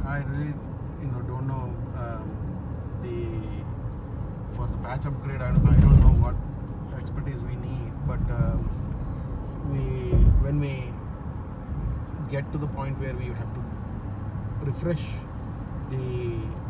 I really, don't know for the patch upgrade. I don't know what expertise we need, but when we get to the point where we have to refresh the